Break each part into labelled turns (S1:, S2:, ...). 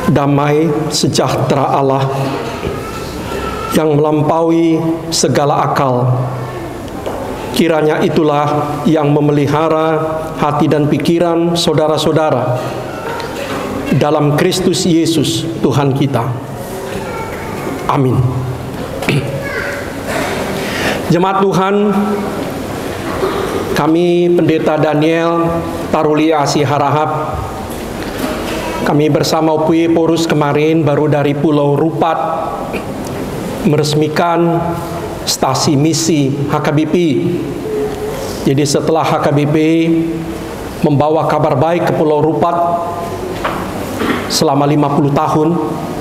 S1: Damai sejahtera Allah yang melampaui segala akal, kiranya itulah yang memelihara hati dan pikiran saudara-saudara dalam Kristus Yesus Tuhan kita. Amin. Jemaat Tuhan, kami Pendeta Daniel Taruliasi Harahap, kami bersama UPI Porus kemarin baru dari Pulau Rupat meresmikan stasi misi HKBP. Jadi setelah HKBP membawa kabar baik ke Pulau Rupat selama 50 tahun,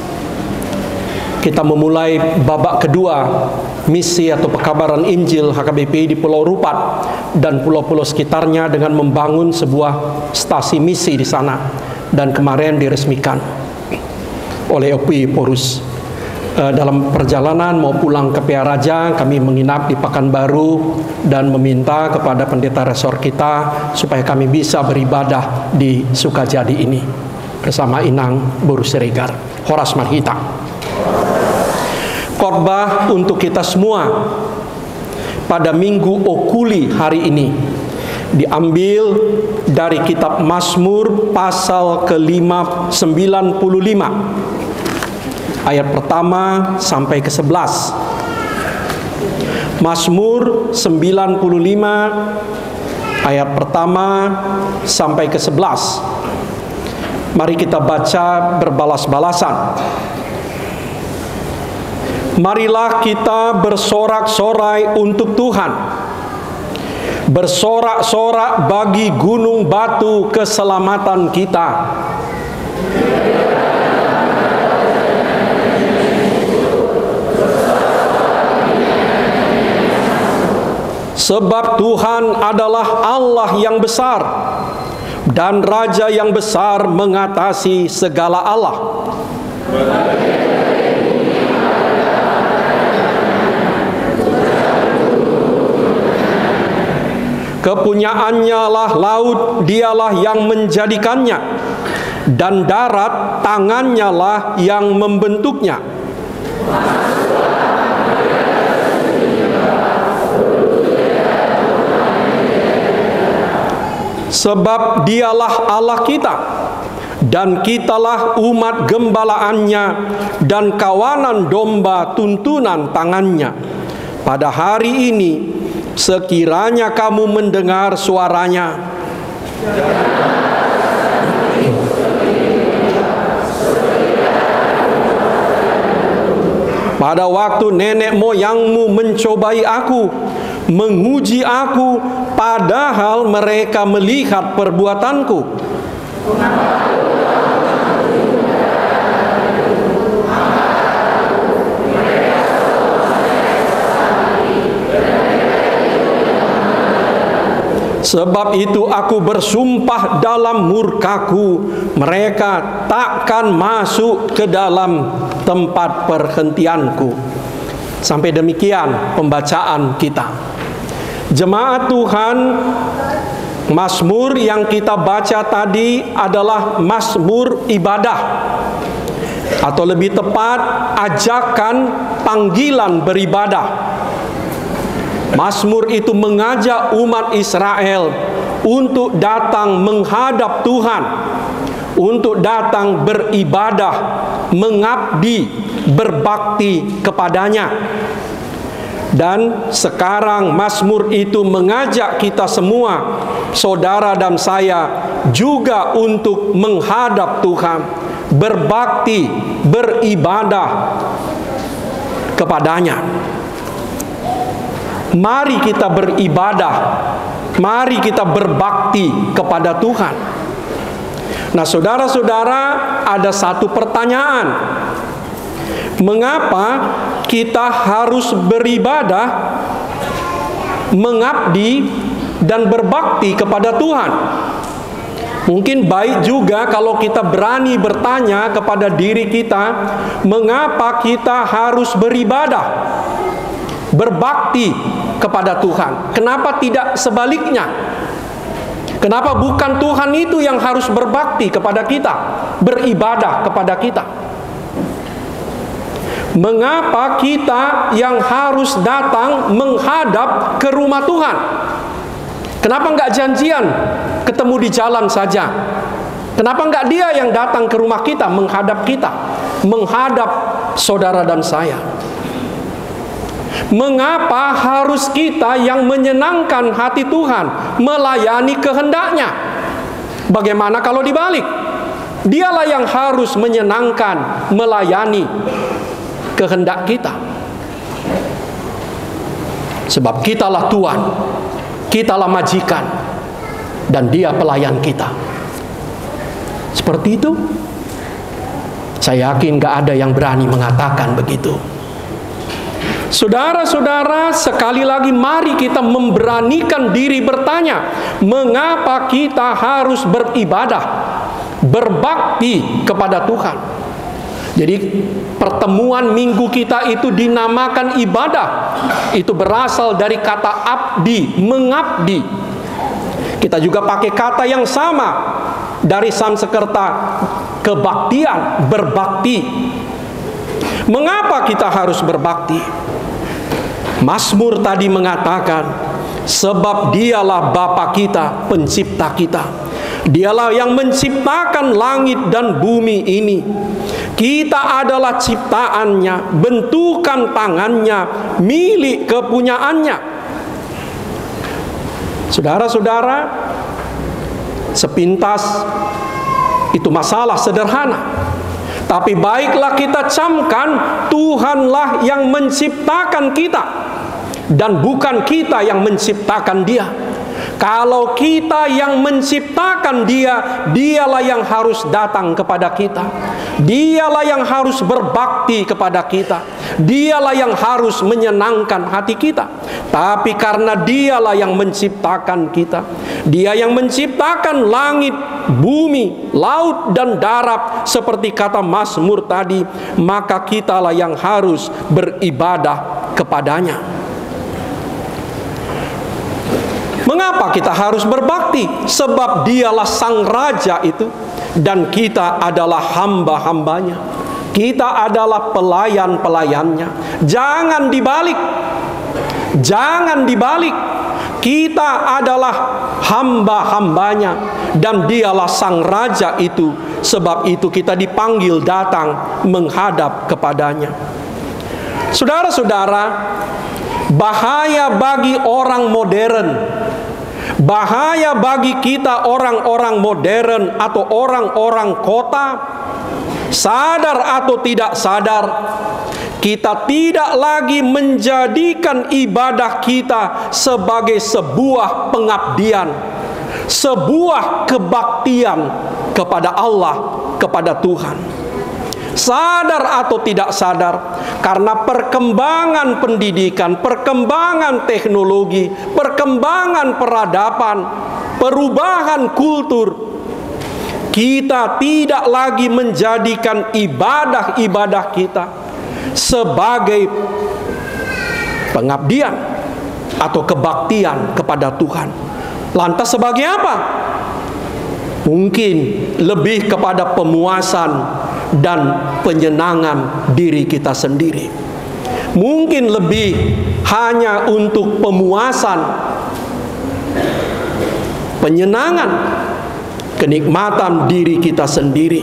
S1: kita memulai babak kedua misi atau pekabaran Injil HKBP di Pulau Rupat dan pulau-pulau sekitarnya dengan membangun sebuah stasi misi di sana, dan kemarin diresmikan oleh UPI Porus. Dalam perjalanan mau pulang ke PA Raja, kami menginap di Pekanbaru dan meminta kepada pendeta resor kita supaya kami bisa beribadah di Sukajadi ini bersama Inang Boru Siregar. Horas Marhita. Khotbah untuk kita semua pada Minggu Okuli hari ini diambil dari kitab Mazmur pasal ke-95 ayat pertama sampai ke-11. Mazmur 95 ayat pertama sampai ke-11. Mari kita baca berbalas-balasan. Marilah kita bersorak-sorai untuk Tuhan, bersorak-sorak bagi gunung batu keselamatan kita. Sebab Tuhan adalah Allah yang besar, dan Raja yang besar mengatasi segala Allah. Kepunyaannya lah laut, dialah yang menjadikannya, dan darat tangannya lah yang membentuknya. Sebab dialah Allah kita, dan kitalah umat gembalaannya, dan kawanan domba tuntunan tangannya. Pada hari ini, sekiranya kamu mendengar suaranya, pada waktu nenek moyangmu mencobai aku, menguji aku, padahal mereka melihat perbuatanku. Sebab itu aku bersumpah dalam murkaku, mereka takkan masuk ke dalam tempat perhentianku. Sampai demikian pembacaan kita. Jemaat Tuhan, Mazmur yang kita baca tadi adalah Mazmur ibadah, atau lebih tepat ajakan panggilan beribadah. Mazmur itu mengajak umat Israel untuk datang menghadap Tuhan, untuk datang beribadah, mengabdi, berbakti kepadanya. Dan sekarang Mazmur itu mengajak kita semua, saudara dan saya, juga untuk menghadap Tuhan, berbakti, beribadah kepadanya. Mari kita beribadah, mari kita berbakti kepada Tuhan. Nah, saudara-saudara, ada satu pertanyaan. Mengapa kita harus beribadah, mengabdi, dan berbakti kepada Tuhan? Mungkin baik juga kalau kita berani bertanya kepada diri kita, mengapa kita harus beribadah, berbakti kepada Tuhan? Kenapa tidak sebaliknya? Kenapa bukan Tuhan itu yang harus berbakti kepada kita, beribadah kepada kita? Mengapa kita yang harus datang menghadap ke rumah Tuhan? Kenapa enggak janjian ketemu di jalan saja? Kenapa enggak dia yang datang ke rumah kita, menghadap saudara dan saya? Mengapa harus kita yang menyenangkan hati Tuhan, melayani kehendaknya? Bagaimana kalau dibalik? Dialah yang harus menyenangkan, melayani kehendak kita. Sebab kitalah tuan, kitalah majikan, dan dia pelayan kita. Seperti itu. Saya yakin gak ada yang berani mengatakan begitu. Saudara-saudara, sekali lagi mari kita memberanikan diri bertanya, mengapa kita harus beribadah, berbakti kepada Tuhan? Jadi pertemuan minggu kita itu dinamakan ibadah. Itu berasal dari kata abdi, mengabdi. Kita juga pakai kata yang sama dari Sanskerta, kebaktian, berbakti. Mengapa kita harus berbakti? Mazmur tadi mengatakan, sebab dialah Bapa kita, pencipta kita. Dialah yang menciptakan langit dan bumi ini. Kita adalah ciptaannya, bentukan tangannya, milik kepunyaannya. Saudara-saudara, sepintas itu masalah sederhana. Tapi baiklah kita camkan, Tuhanlah yang menciptakan kita, dan bukan kita yang menciptakan Dia. Kalau kita yang menciptakan Dia, Dialah yang harus datang kepada kita. Dialah yang harus berbakti kepada kita. Dialah yang harus menyenangkan hati kita. Tapi karena Dialah yang menciptakan kita, Dia yang menciptakan langit, bumi, laut, dan darat, seperti kata Mazmur tadi, maka kitalah yang harus beribadah kepadanya. Mengapa kita harus berbakti? Sebab Dialah Sang Raja itu, dan kita adalah hamba-hambanya. Kita adalah pelayan-pelayannya. Jangan dibalik. Jangan dibalik. Kita adalah hamba-hambanya, dan Dialah Sang Raja itu. Sebab itu kita dipanggil datang menghadap kepadanya. Saudara-saudara, bahaya bagi orang modern, bahaya bagi kita orang-orang modern atau orang-orang kota, sadar atau tidak sadar, kita tidak lagi menjadikan ibadah kita sebagai sebuah pengabdian, sebuah kebaktian kepada Allah, kepada Tuhan. Sadar atau tidak sadar, karena perkembangan pendidikan, perkembangan teknologi, perkembangan peradaban, perubahan kultur, kita tidak lagi menjadikan ibadah-ibadah kita sebagai pengabdian atau kebaktian kepada Tuhan. Lantas sebagai apa? Mungkin lebih kepada pemuasan dan penyenangan diri kita sendiri. Mungkin lebih hanya untuk pemuasan, penyenangan, kenikmatan diri kita sendiri.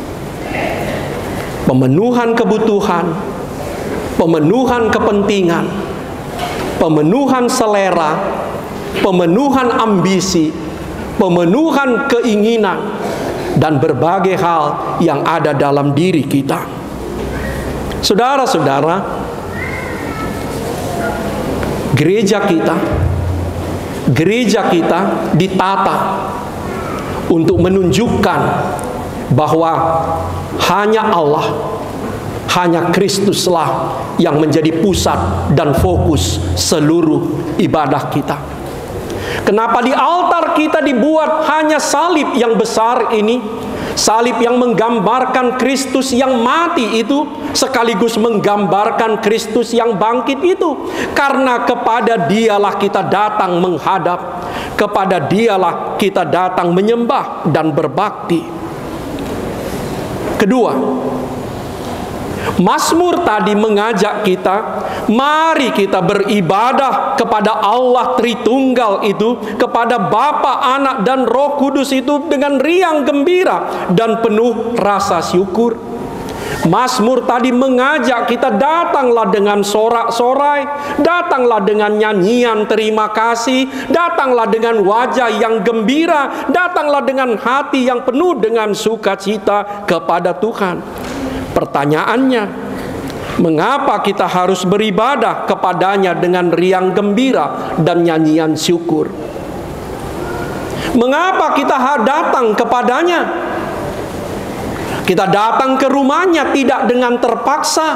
S1: Pemenuhan kebutuhan, pemenuhan kepentingan, pemenuhan selera, pemenuhan ambisi, pemenuhan keinginan, dan berbagai hal yang ada dalam diri kita. Saudara-saudara, gereja kita ditata untuk menunjukkan bahwa hanya Allah, hanya Kristuslah yang menjadi pusat dan fokus seluruh ibadah kita. Kenapa di altar kita dibuat hanya salib yang besar ini? Salib yang menggambarkan Kristus yang mati itu, sekaligus menggambarkan Kristus yang bangkit itu. Karena kepada Dialah kita datang menghadap. Kepada Dialah kita datang menyembah dan berbakti. Kedua, Mazmur tadi mengajak kita, mari kita beribadah kepada Allah Tritunggal itu, kepada Bapa, Anak, dan Roh Kudus itu dengan riang gembira dan penuh rasa syukur. Mazmur tadi mengajak kita, datanglah dengan sorak-sorai, datanglah dengan nyanyian terima kasih, datanglah dengan wajah yang gembira, datanglah dengan hati yang penuh dengan sukacita kepada Tuhan. Pertanyaannya, mengapa kita harus beribadah kepadanya dengan riang gembira dan nyanyian syukur? Mengapa kita datang kepadanya? Kita datang ke rumahnya tidak dengan terpaksa.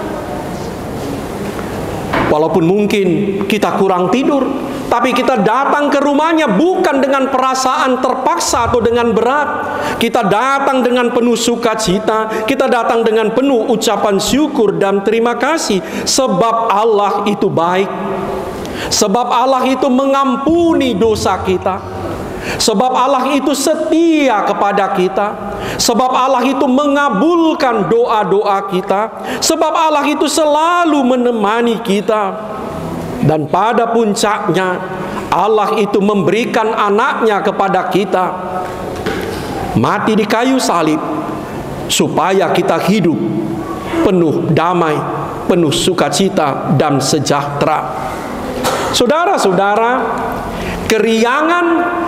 S1: Walaupun mungkin kita kurang tidur, tapi kita datang ke rumahnya bukan dengan perasaan terpaksa atau dengan berat. Kita datang dengan penuh sukacita, kita datang dengan penuh ucapan syukur dan terima kasih. Sebab Allah itu baik, sebab Allah itu mengampuni dosa kita, sebab Allah itu setia kepada kita, sebab Allah itu mengabulkan doa-doa kita, sebab Allah itu selalu menemani kita. Dan pada puncaknya, Allah itu memberikan anaknya kepada kita, mati di kayu salib, supaya kita hidup penuh damai, penuh sukacita dan sejahtera. Saudara-saudara, keriangan,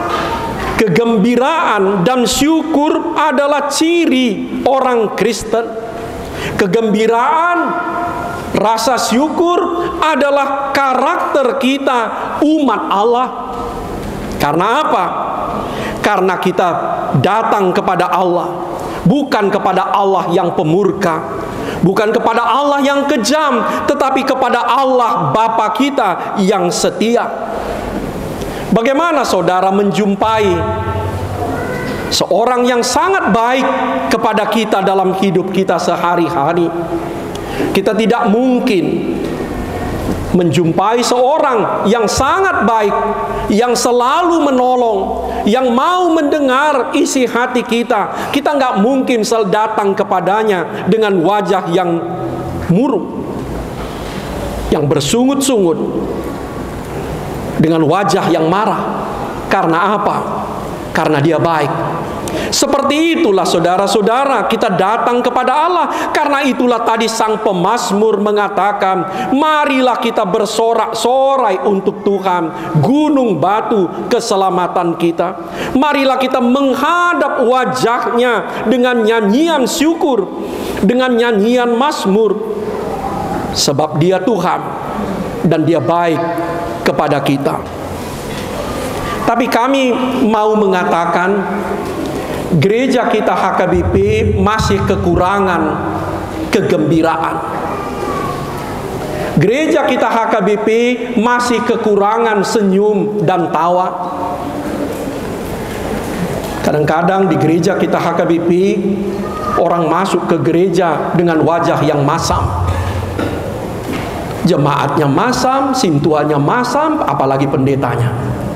S1: kegembiraan dan syukur adalah ciri orang Kristen. Kegembiraan, rasa syukur adalah karakter kita umat Allah. Karena apa? Karena kita datang kepada Allah, bukan kepada Allah yang pemurka, bukan kepada Allah yang kejam, tetapi kepada Allah Bapa kita yang setia. Bagaimana saudara menjumpai seorang yang sangat baik kepada kita dalam hidup kita sehari-hari? Kita tidak mungkin menjumpai seorang yang sangat baik, yang selalu menolong, yang mau mendengar isi hati kita. Kita nggak mungkin datang kepadanya dengan wajah yang murung, yang bersungut-sungut, dengan wajah yang marah. Karena apa? Karena dia baik. Seperti itulah saudara-saudara, kita datang kepada Allah. Karena itulah tadi sang pemazmur mengatakan, marilah kita bersorak-sorai untuk Tuhan, gunung batu keselamatan kita. Marilah kita menghadap wajahnya dengan nyanyian syukur, dengan nyanyian mazmur. Sebab dia Tuhan dan dia baik kepada kita. Tapi kami mau mengatakan, gereja kita HKBP masih kekurangan kegembiraan. Gereja kita HKBP masih kekurangan senyum dan tawa. Kadang-kadang di gereja kita HKBP, orang masuk ke gereja dengan wajah yang masam. Jemaatnya masam, sintuannya masam, apalagi pendetanya.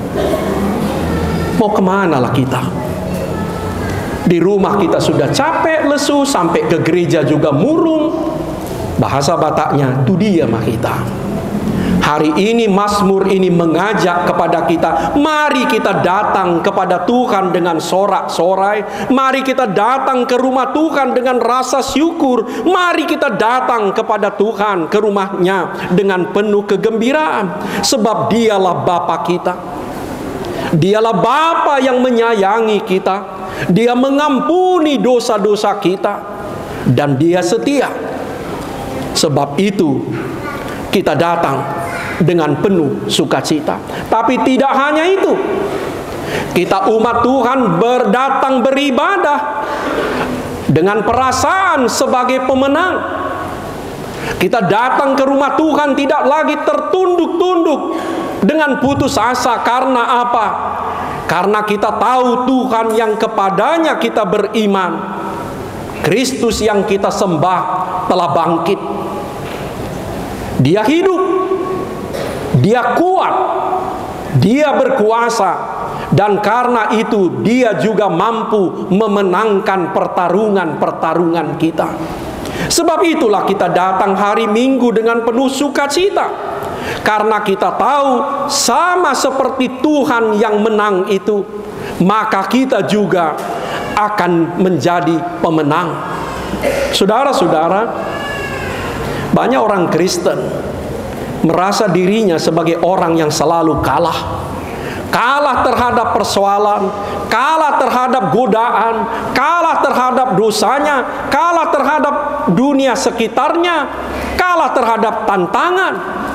S1: Mau kemana lah kita? Di rumah kita sudah capek, lesu, sampai ke gereja juga murung. Bahasa Bataknya, itu dia mah kita. Hari ini Mazmur ini mengajak kepada kita, mari kita datang kepada Tuhan dengan sorak-sorai. Mari kita datang ke rumah Tuhan dengan rasa syukur. Mari kita datang kepada Tuhan, ke rumahnya dengan penuh kegembiraan. Sebab dialah Bapa kita. Dialah Bapa yang menyayangi kita. Dia mengampuni dosa-dosa kita. Dan dia setia. Sebab itu kita datang dengan penuh sukacita. Tapi tidak hanya itu, kita umat Tuhan berdatang beribadah dengan perasaan sebagai pemenang. Kita datang ke rumah Tuhan tidak lagi tertunduk-tunduk dengan putus asa. Karena apa? Karena kita tahu Tuhan yang kepadanya kita beriman, Kristus yang kita sembah telah bangkit. Dia hidup, dia kuat, Dia berkuasa, dan karena itu Dia juga mampu memenangkan pertarungan-pertarungan kita. Sebab itulah kita datang hari Minggu dengan penuh sukacita, karena kita tahu sama seperti Tuhan yang menang itu, maka kita juga akan menjadi pemenang. Saudara-saudara, banyak orang Kristen merasa dirinya sebagai orang yang selalu kalah. Kalah terhadap persoalan, kalah terhadap godaan, kalah terhadap dosanya, kalah terhadap dunia sekitarnya, kalah terhadap tantangan.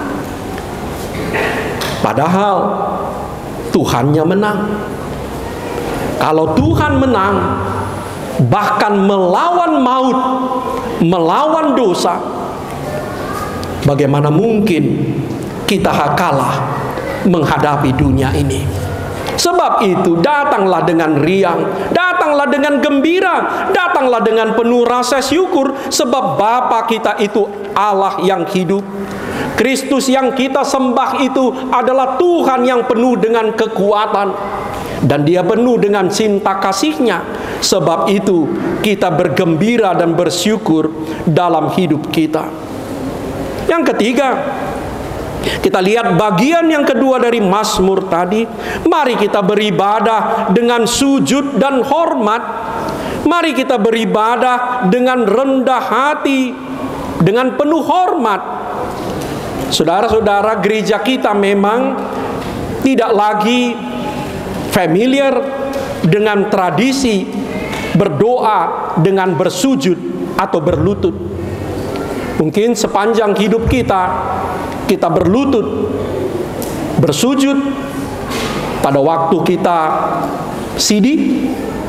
S1: Padahal Tuhannya menang. Kalau Tuhan menang, bahkan melawan maut, melawan dosa, bagaimana mungkin kita kalah menghadapi dunia ini? Sebab itu datanglah dengan riang, datanglah dengan gembira, datanglah dengan penuh rasa syukur, sebab Bapa kita itu Allah yang hidup. Kristus yang kita sembah itu adalah Tuhan yang penuh dengan kekuatan, dan Dia penuh dengan cinta kasih-Nya. Sebab itu kita bergembira dan bersyukur dalam hidup kita. Yang ketiga, kita lihat bagian yang kedua dari Mazmur tadi. Mari kita beribadah dengan sujud dan hormat. Mari kita beribadah dengan rendah hati, dengan penuh hormat. Saudara-saudara, gereja kita memang tidak lagi familiar dengan tradisi berdoa dengan bersujud atau berlutut. Mungkin sepanjang hidup kita berlutut, bersujud pada waktu kita sidi,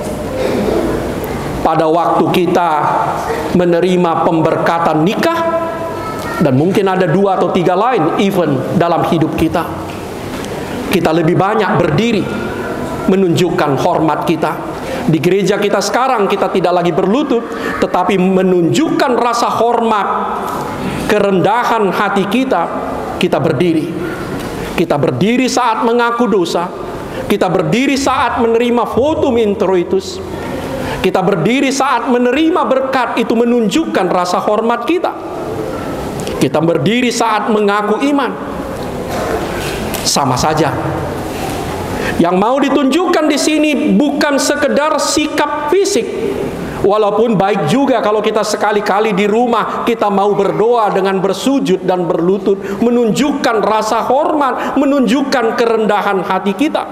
S1: pada waktu kita menerima pemberkatan nikah, dan mungkin ada 2 atau 3 lain event dalam hidup kita. Kita lebih banyak berdiri menunjukkan hormat kita. Di gereja kita sekarang kita tidak lagi berlutut, tetapi menunjukkan rasa hormat, kerendahan hati kita. Kita berdiri. Kita berdiri saat mengaku dosa. Kita berdiri saat menerima votum introitus. Kita berdiri saat menerima berkat, itu menunjukkan rasa hormat kita. Kita berdiri saat mengaku iman. Sama saja. Yang mau ditunjukkan di sini bukan sekedar sikap fisik. Walaupun baik juga kalau kita sekali-kali di rumah kita mau berdoa dengan bersujud dan berlutut, menunjukkan rasa hormat, menunjukkan kerendahan hati kita.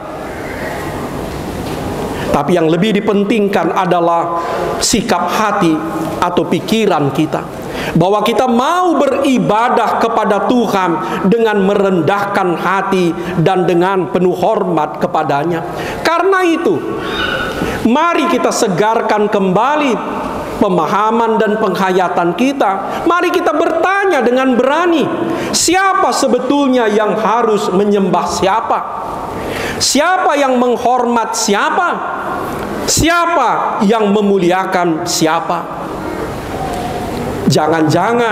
S1: Tapi yang lebih dipentingkan adalah sikap hati atau pikiran kita, bahwa kita mau beribadah kepada Tuhan dengan merendahkan hati dan dengan penuh hormat kepadanya. Karena itu, mari kita segarkan kembali pemahaman dan penghayatan kita. Mari kita bertanya dengan berani, siapa sebetulnya yang harus menyembah siapa? Siapa yang menghormat siapa? Siapa yang memuliakan siapa? Jangan-jangan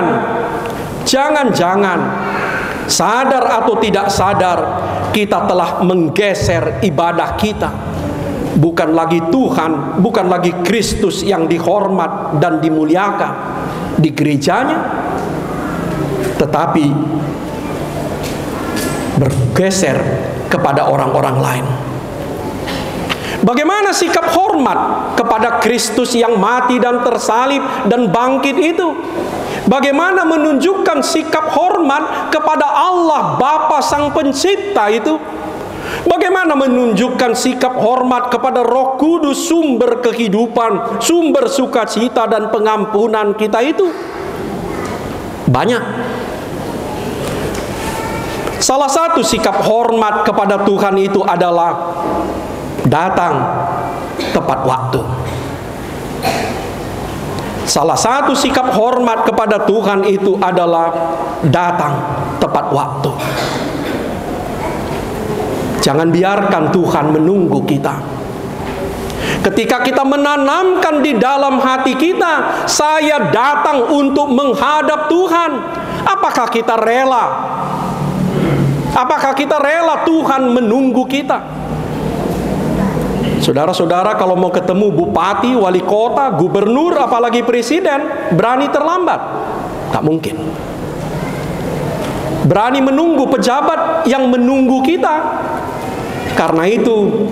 S1: sadar atau tidak sadar, kita telah menggeser ibadah kita. Bukan lagi Tuhan, bukan lagi Kristus yang dihormat dan dimuliakan di gerejanya, tetapi bergeser kepada orang-orang lain. Bagaimana sikap hormat kepada Kristus yang mati dan tersalib dan bangkit itu? Bagaimana menunjukkan sikap hormat kepada Allah Bapa Sang Pencipta itu? Bagaimana menunjukkan sikap hormat kepada Roh Kudus, sumber kehidupan, sumber sukacita dan pengampunan kita itu? Banyak. Salah satu sikap hormat kepada Tuhan itu adalah datang tepat waktu. Salah satu sikap hormat kepada Tuhan itu adalah datang tepat waktu. Jangan biarkan Tuhan menunggu kita. Ketika kita menanamkan di dalam hati kita, saya datang untuk menghadap Tuhan, apakah kita rela? Apakah kita rela Tuhan menunggu kita? Saudara-saudara, kalau mau ketemu bupati, wali kota, gubernur, apalagi presiden, berani terlambat? Tak mungkin. Berani menunggu pejabat yang menunggu kita. Karena itu,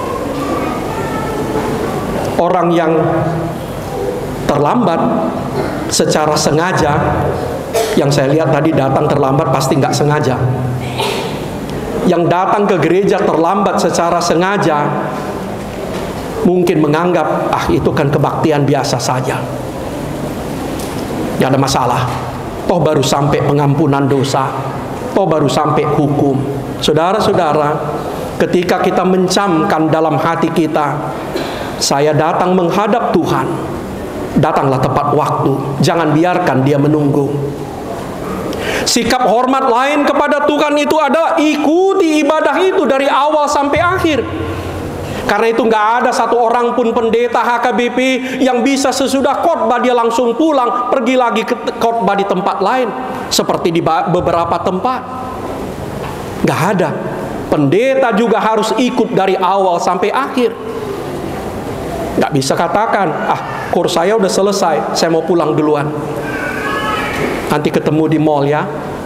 S1: orang yang terlambat secara sengaja, yang saya lihat tadi datang terlambat pasti nggak sengaja. Yang datang ke gereja terlambat secara sengaja, mungkin menganggap, itu kan kebaktian biasa saja, nggak ada masalah. Toh baru sampai pengampunan dosa, toh baru sampai hukum. Saudara-saudara, ketika kita mencamkan dalam hati kita, saya datang menghadap Tuhan, datanglah tepat waktu. Jangan biarkan dia menunggu. Sikap hormat lain kepada Tuhan itu adalah ikuti ibadah itu dari awal sampai akhir. Karena itu nggak ada satu orang pun pendeta HKBP yang bisa sesudah khotbah dia langsung pulang, pergi lagi ke khotbah di tempat lain, seperti di beberapa tempat. Nggak ada. Pendeta juga harus ikut dari awal sampai akhir. Nggak bisa katakan, kurs saya udah selesai, saya mau pulang duluan. Nanti ketemu di mall ya.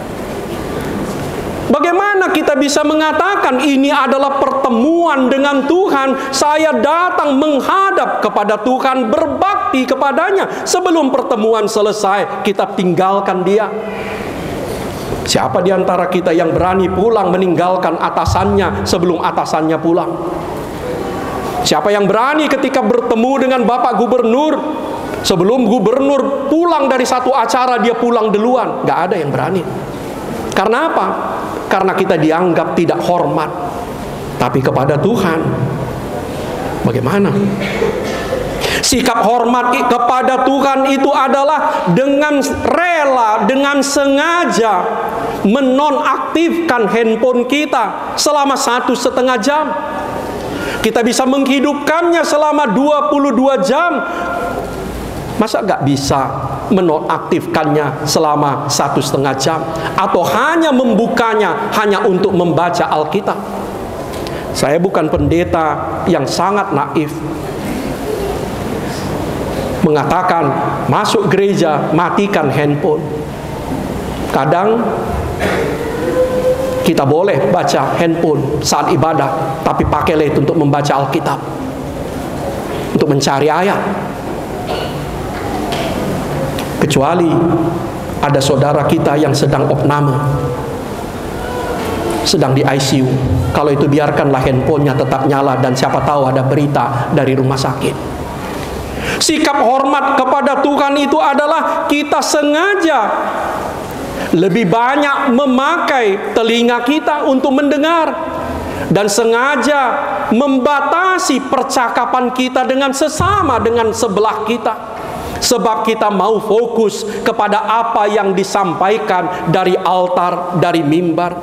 S1: Bagaimana kita bisa mengatakan ini adalah pertemuan dengan Tuhan? Saya datang menghadap kepada Tuhan, berbakti kepadanya. Sebelum pertemuan selesai, kita tinggalkan dia. Siapa di antara kita yang berani pulang meninggalkan atasannya sebelum atasannya pulang? Siapa yang berani ketika bertemu dengan Bapak Gubernur, sebelum Gubernur pulang dari satu acara, dia pulang duluan? Gak ada yang berani. Karena apa? Karena kita dianggap tidak hormat. Tapi kepada Tuhan, bagaimana? Sikap hormat kepada Tuhan itu adalah dengan rela, dengan sengaja menonaktifkan handphone kita selama 1,5 jam. Kita bisa menghidupkannya selama 22 jam. Masa gak bisa menonaktifkannya selama 1,5 jam? Atau hanya membukanya hanya untuk membaca Alkitab? Saya bukan pendeta yang sangat naif mengatakan masuk gereja matikan handphone. Kadang kita boleh baca handphone saat ibadah, tapi pakailah itu untuk membaca Alkitab, untuk mencari ayat. Kecuali ada saudara kita yang sedang opname, sedang di ICU. Kalau itu biarkanlah handphonenya tetap nyala, dan siapa tahu ada berita dari rumah sakit. Sikap hormat kepada Tuhan itu adalah kita sengaja lebih banyak memakai telinga kita untuk mendengar, dan sengaja membatasi percakapan kita dengan sesama, dengan sebelah kita. Sebab kita mau fokus kepada apa yang disampaikan dari altar, dari mimbar.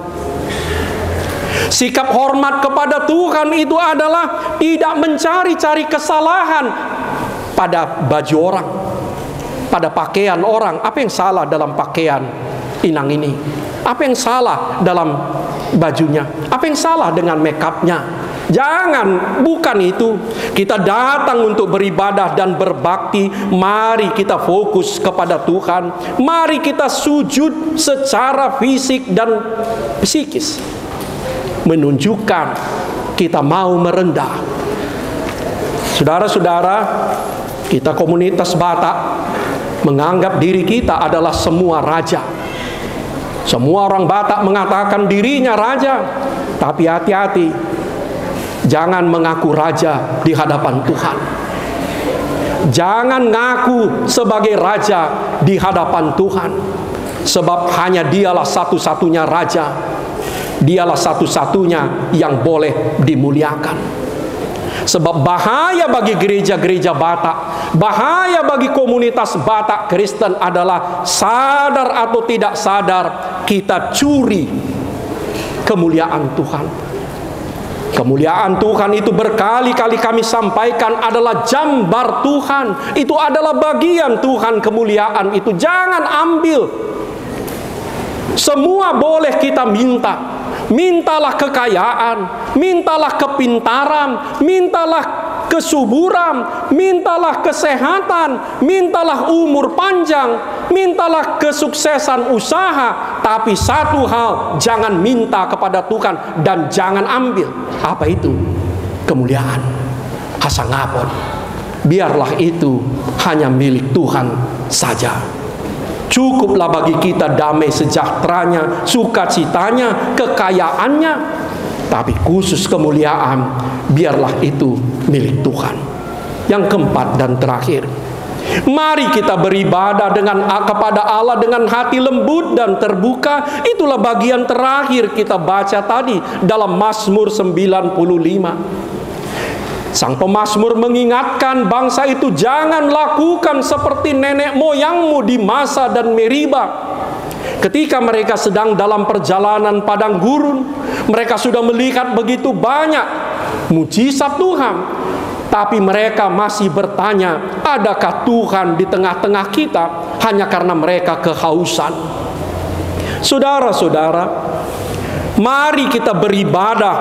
S1: Sikap hormat kepada Tuhan itu adalah tidak mencari-cari kesalahan pada baju orang, pada pakaian orang. Apa yang salah dalam pakaian Inang ini? Apa yang salah dalam bajunya? Apa yang salah dengan make up-nya? Jangan, bukan itu. Kita datang untuk beribadah dan berbakti. Mari kita fokus kepada Tuhan. Mari kita sujud secara fisik dan psikis, menunjukkan kita mau merendah. Saudara-saudara, kita komunitas Batak menganggap diri kita adalah semua raja. Semua orang Batak mengatakan dirinya raja. Tapi hati-hati, jangan mengaku raja di hadapan Tuhan. Jangan ngaku sebagai raja di hadapan Tuhan. Sebab hanya dialah satu-satunya raja. Dialah satu-satunya yang boleh dimuliakan. Sebab bahaya bagi gereja-gereja Batak, bahaya bagi komunitas Batak Kristen adalah sadar atau tidak sadar kita curi kemuliaan Tuhan. Kemuliaan Tuhan itu berkali-kali kami sampaikan adalah jambar Tuhan. Itu adalah bagian Tuhan, kemuliaan itu. Jangan ambil. Semua boleh kita minta. mintalah kekayaan, mintalah kepintaran, mintalah kesuburan, mintalah kesehatan, mintalah umur panjang, mintalah kesuksesan usaha. Tapi satu hal, jangan minta kepada Tuhan dan jangan ambil. Apa itu? Kemuliaan, hasangapon. Biarlah itu hanya milik Tuhan saja. Cukuplah bagi kita damai sejahteranya, sukacitanya, kekayaannya. Tapi khusus kemuliaan, biarlah itu milik Tuhan. Yang keempat dan terakhir, mari kita beribadah kepada Allah dengan hati lembut dan terbuka. Itulah bagian terakhir kita baca tadi dalam Mazmur 95. Sang pemazmur mengingatkan bangsa itu jangan lakukan seperti nenek moyangmu di Masa dan Meriba. Ketika mereka sedang dalam perjalanan padang gurun, mereka sudah melihat begitu banyak mujizat Tuhan, tapi mereka masih bertanya, adakah Tuhan di tengah-tengah kita? Hanya karena mereka kehausan. Saudara-saudara, mari kita beribadah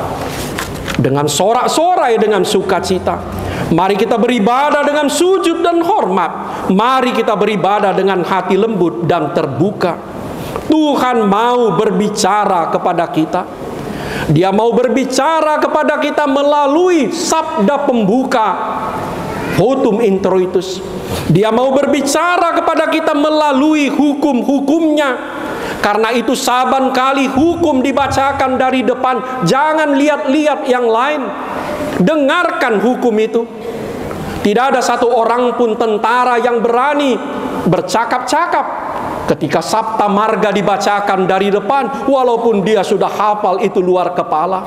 S1: dengan sorak-sorai, dengan sukacita. Mari kita beribadah dengan sujud dan hormat. Mari kita beribadah dengan hati lembut dan terbuka. Tuhan mau berbicara kepada kita. Dia mau berbicara kepada kita melalui sabda pembuka, votum introitus. Dia mau berbicara kepada kita melalui hukum-hukumnya. Karena itu saban kali hukum dibacakan dari depan, jangan lihat-lihat yang lain. Dengarkan hukum itu. Tidak ada satu orang pun tentara yang berani bercakap-cakap ketika Sabta Marga dibacakan dari depan, walaupun dia sudah hafal itu luar kepala.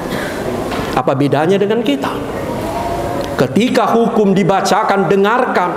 S1: Apa bedanya dengan kita? Ketika hukum dibacakan, dengarkan,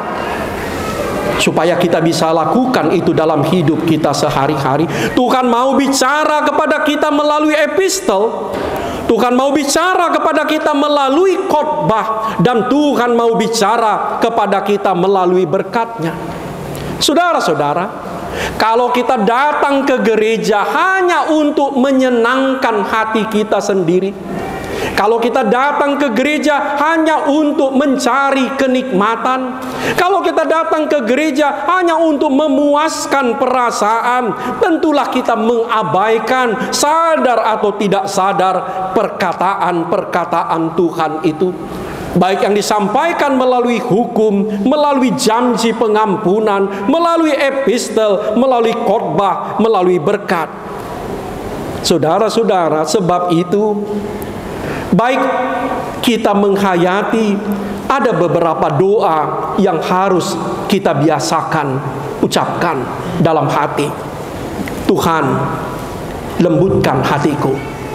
S1: supaya kita bisa lakukan itu dalam hidup kita sehari-hari. Tuhan mau bicara kepada kita melalui epistel. Tuhan mau bicara kepada kita melalui khotbah. Dan Tuhan mau bicara kepada kita melalui berkat-Nya. Saudara-saudara, kalau kita datang ke gereja hanya untuk menyenangkan hati kita sendiri, kalau kita datang ke gereja hanya untuk mencari kenikmatan, kalau kita datang ke gereja hanya untuk memuaskan perasaan, tentulah kita mengabaikan, sadar atau tidak sadar, perkataan-perkataan Tuhan itu. Baik yang disampaikan melalui hukum, melalui janji pengampunan, melalui epistel, melalui khotbah, melalui berkat. Saudara-saudara, sebab itu baik kita menghayati, ada beberapa doa yang harus kita biasakan ucapkan dalam hati. Tuhan, lembutkan hatiku.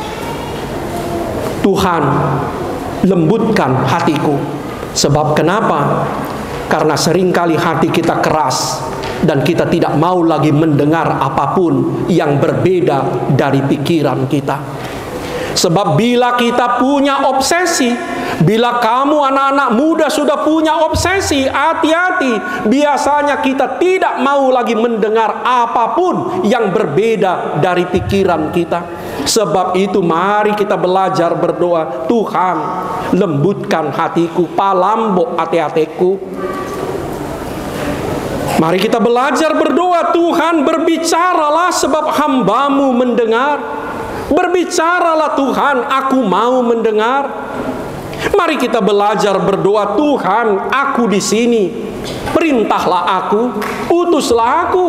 S1: Tuhan, lembutkan hatiku. Sebab kenapa? Karena seringkali hati kita keras dan kita tidak mau lagi mendengar apapun yang berbeda dari pikiran kita. Sebab bila kita punya obsesi, bila kamu anak-anak muda sudah punya obsesi, hati-hati. Biasanya kita tidak mau lagi mendengar apapun yang berbeda dari pikiran kita. Sebab itu mari kita belajar berdoa. Tuhan, lembutkan hatiku, palambo ate-ateku. Mari kita belajar berdoa. Tuhan, berbicaralah sebab hamba-Mu mendengar. Berbicaralah Tuhan, aku mau mendengar. Mari kita belajar berdoa. Tuhan, aku di sini. Perintahlah aku, utuslah aku.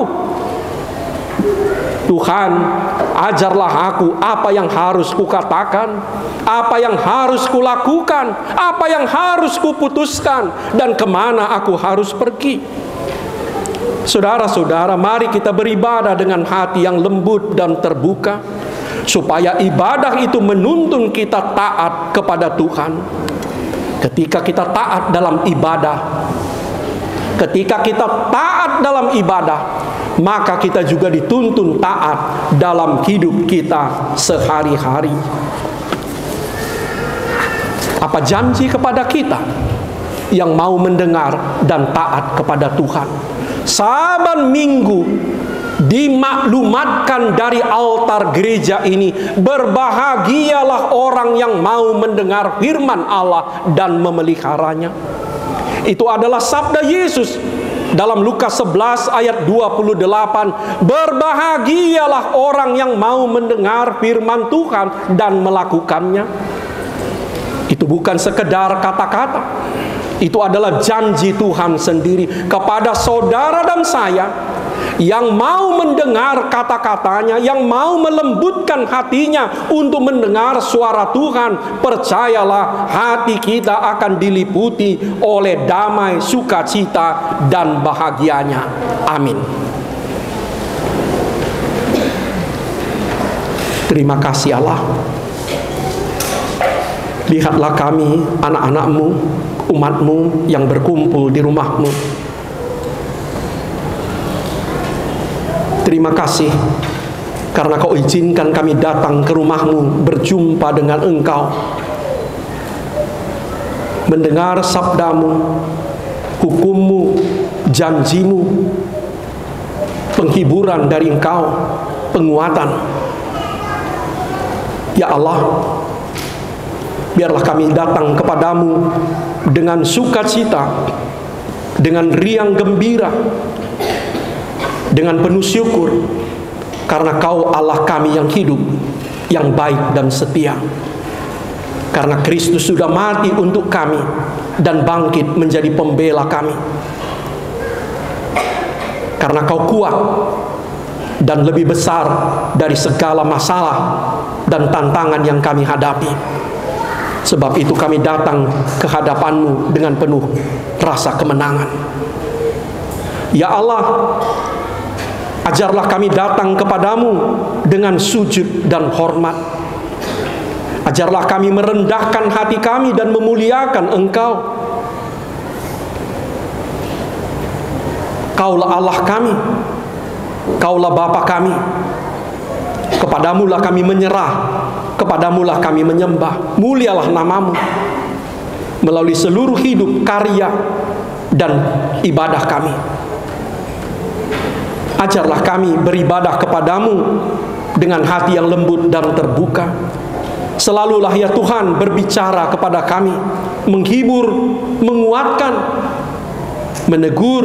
S1: Tuhan, ajarlah aku apa yang harus kukatakan, apa yang harus kulakukan, apa yang harus kuputuskan, dan kemana aku harus pergi. Saudara-saudara, mari kita beribadah dengan hati yang lembut dan terbuka, supaya ibadah itu menuntun kita taat kepada Tuhan. Ketika kita taat dalam ibadah, maka kita juga dituntun taat dalam hidup kita sehari-hari. Apa janji kepada kita yang mau mendengar dan taat kepada Tuhan? Saban minggu dimaklumatkan dari altar gereja ini, berbahagialah orang yang mau mendengar firman Allah dan memeliharanya. Itu adalah sabda Yesus dalam Lukas 11 ayat 28. Berbahagialah orang yang mau mendengar firman Tuhan dan melakukannya. Itu bukan sekedar kata-kata. Itu adalah janji Tuhan sendiri kepada saudara dan saya yang mau mendengar kata-katanya, yang mau melembutkan hatinya untuk mendengar suara Tuhan. Percayalah, hati kita akan diliputi oleh damai, sukacita, dan bahagianya. Amin. Terima kasih Allah. Lihatlah kami, anak-anak-Mu, umat-Mu yang berkumpul di rumah-Mu. Terima kasih karena Kau izinkan kami datang ke rumah-Mu, berjumpa dengan Engkau, mendengar sabda-Mu, hukum-Mu, janji-Mu, penghiburan dari Engkau, penguatan. Ya Allah, biarlah kami datang kepadamu dengan sukacita, dengan riang gembira, dengan penuh syukur, karena Kau Allah kami yang hidup, yang baik dan setia. Karena Kristus sudah mati untuk kami dan bangkit menjadi pembela kami. Karena Kau kuat dan lebih besar dari segala masalah dan tantangan yang kami hadapi. Sebab itu kami datang ke hadapan-Mu dengan penuh rasa kemenangan. Ya Allah, ajarlah kami datang kepadamu dengan sujud dan hormat. Ajarlah kami merendahkan hati kami dan memuliakan Engkau. Kaulah Allah kami, Kaulah Bapa kami. Kepadamulah kami menyerah, kepadamulah kami menyembah. Mulialah nama-Mu melalui seluruh hidup, karya, dan ibadah kami. Ajarlah kami beribadah kepadamu dengan hati yang lembut dan terbuka. Selalulah ya Tuhan berbicara kepada kami, menghibur, menguatkan, menegur,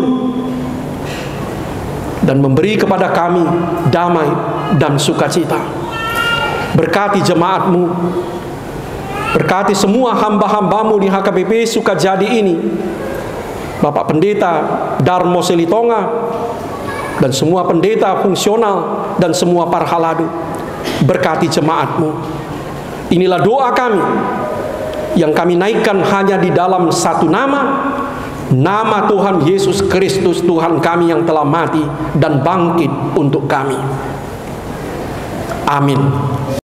S1: dan memberi kepada kami damai dan sukacita. Berkati jemaat-Mu, berkati semua hamba-hamba-Mu di HKBP Sukajadi ini, Bapak Pendeta Darmo Selitonga, dan semua pendeta fungsional, dan semua para haladu. Berkati jemaat-Mu. Inilah doa kami yang kami naikkan hanya di dalam satu nama, nama Tuhan Yesus Kristus, Tuhan kami yang telah mati dan bangkit untuk kami. Amin.